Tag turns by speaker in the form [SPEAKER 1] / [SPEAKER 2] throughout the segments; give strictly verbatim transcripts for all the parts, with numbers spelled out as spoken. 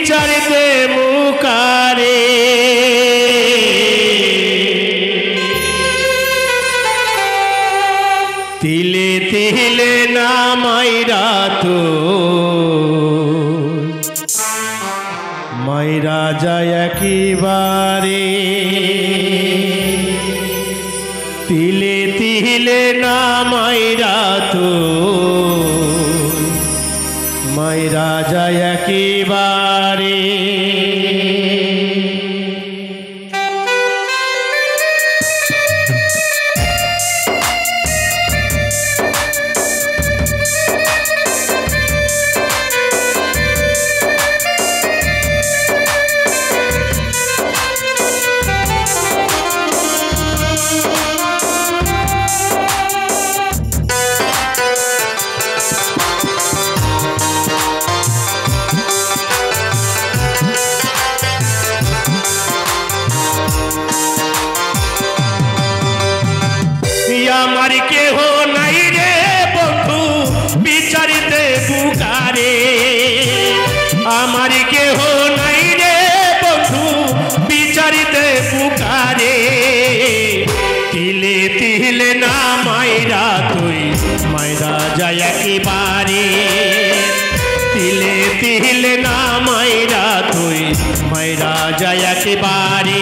[SPEAKER 1] বিচারিতে মুকারে তিলে তিলে নামাইরা তো মাইরা যায় একেবারে তিলে তিলে নামাইরা তো মাইরা যায় একেবারে আমার কেহ নাই রে বন্ধু বিচারিতে পুকারে আমার কেহ নাই রে বন্ধু বিচারিতে পুকারে তিলে তিলে না মাইরা তুই মাইরা যায় একেবারে তিলে তিলে না মাইরা তুই মাইরা যায় একেবারে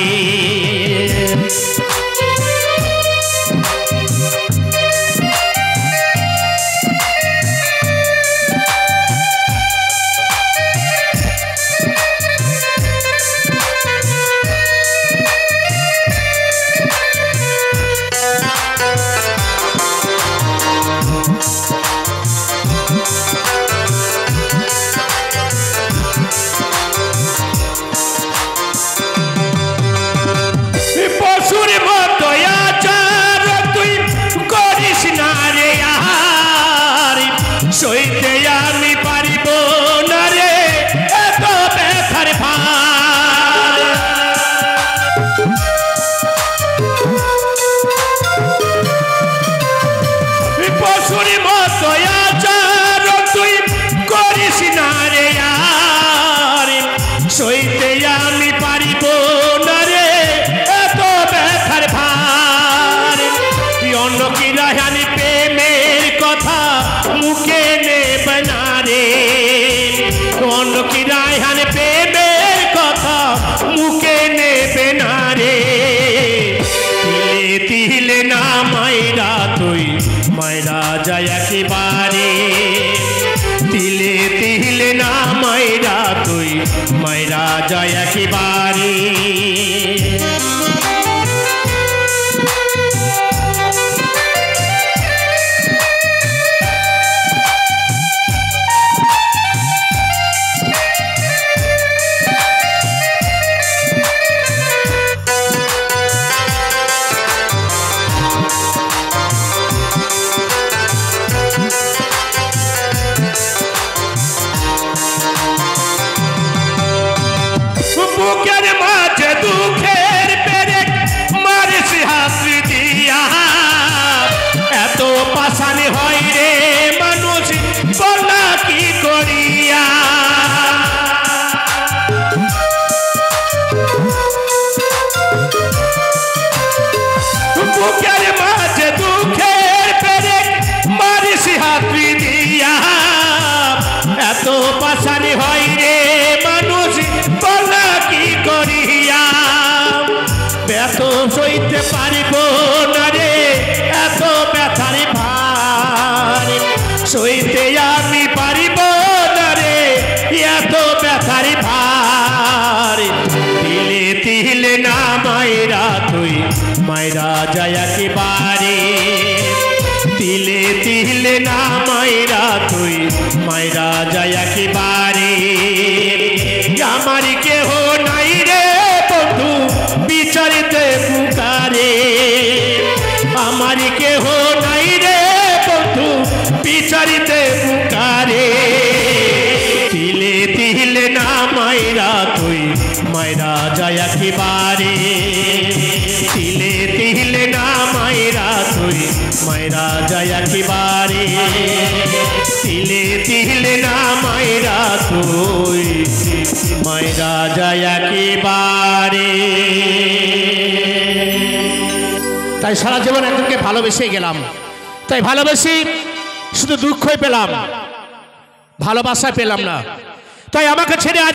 [SPEAKER 1] সইতে আমি পারিব না রে এত ব্যথার ভার পশুর মতো আচার তুই করিস না রে আর সইতে আমি পারিব না রে এত ব্যথার ভার অন্য কি রাহানি প্রেমের কথা মুখে নেবে না রে অন্য কি রাহানি প্রেমের কথা মুখে নেবে না রে তিলে তিলে না মাইরা তুই মাইরা যায় একেবারে তিলে তিলে না মাইরা তুই মাইরা যায় একেবারে বুকের মাঝে দুঃখের পেরেক মারিস হাসি দিয়া এত পাশানি হয় রে মানুষ বলা কি করিয়া বুকের মাঝে দুঃখের পেরেক মারিস হাসি দিয়া এত পাশানি হয় রে মানুষ বলা কি করিয়া ব্যথ সইতে পারিব না রে এত ব্যথার ভার সইতে আমি পারিব না রে এত ব্যথার ভার তিলে তিলে না মাইরা তুই মাইরা যায় একেবারে তিলে তিলে না মাইরা তুই মাইরা যায় একেবারে আমার কেহ নাই রে বন্ধু বিচারিতে পুকারে আমার কেহ নাই রে বন্ধু বিচারিতে পুকারে তিলে তিলে না মাইরা তুই মাইরা যায় একেবারে তিলে তিলে না মাইরা তুই মাইরা যায় একেবারে তিলে তিলে না মাইরা তুই মাইরা যায় একেবারে। তাই সারা জীবন একজনকে ভালোবেসে গেলাম, তাই ভালোবেসে শুধু দুঃখই পেলাম, ভালোবাসা পেলাম না। তাই আমাকে ছেড়ে